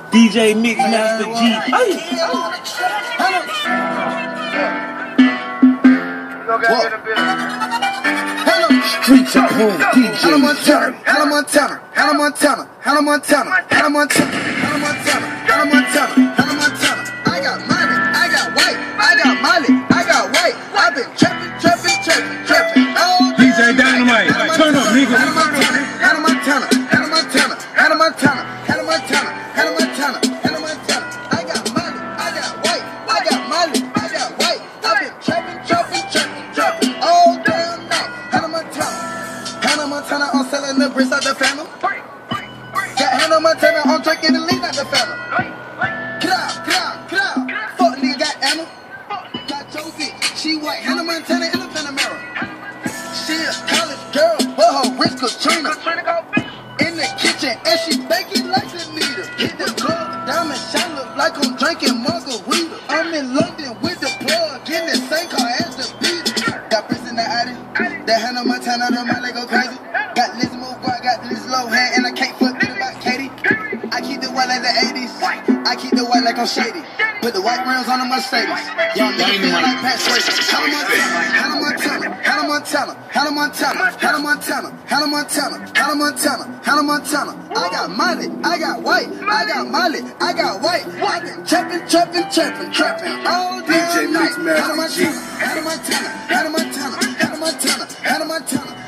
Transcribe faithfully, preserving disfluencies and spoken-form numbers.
D J Mixmaster G. Hey. Streets of home, D J Hannah Montana, Hannah Montana, Hannah Montana, Hannah Montana, Hannah Montana, Hannah Montana, Hannah Montana, Hannah Montana. I got money, I got white, I got Molly, I got white. I've been trapping, trapping, trapping, trapping. Oh, D J Dynamite, turn up, nigga. Hannah Montana, Hannah Montana, Hannah Montana, Hannah Montana, Hannah Montana, Hannah Montana, Hannah Montana. I got money, I got white, I got Molly, I got white. I've been trapping, trapping, trapping, trapping all damn night. Hannah Montana, Hannah Montana, I'm selling the bricks out the family. Got Hannah Montana, I'm drinking the lean out the family. Get out, get out, get out. Fuck nigga, got Anna. Got Josie, she white. Hannah Montana in the Panamera. She a college girl, but her wrist Katrina. In the kitchen, and she baking like the meter. Hit the club, diamond shine look like I'm drinking margarita. I'm in London with the plug, in the same car as the beat. Got bricks in the Audi, that Hannah Montana, the my go crazy. Got Liz Move, I got Liz Lohan, and I can't fuck with about Katie. I keep the white like the eighties, I keep the white like I'm shady. Put the white rims on the Mercedes. Y'all niggas feel like Pat Swayze. Hannah Montana, Hannah Montana, Hannah Montana, Hannah Montana, Hannah Montana, Hannah Montana, Hannah Montana. I got Molly, I got white, I got Molly, I got white. I been trapping, trapping, trapping, trapping all damn night. Hannah Montana, Hannah Montana, Hannah Montana, Hannah Montana, Hannah Montana.